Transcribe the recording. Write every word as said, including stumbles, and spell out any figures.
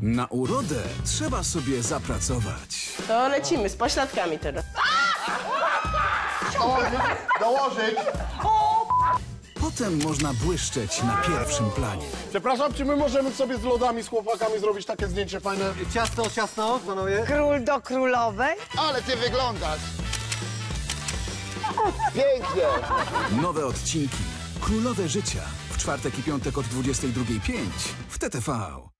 Na urodę trzeba sobie zapracować. To lecimy z pośladkami teraz. Dołożyć, dołożyć. Potem można błyszczeć na pierwszym planie. Przepraszam, czy my możemy sobie z lodami, z chłopakami zrobić takie zdjęcie fajne? Ciasno, ciasno, panowie. Król do królowej? Ale ty wyglądasz! Pięknie! Nowe odcinki Królowe Życia w czwartek i piątek od dwudziestej drugiej pięć w T T V.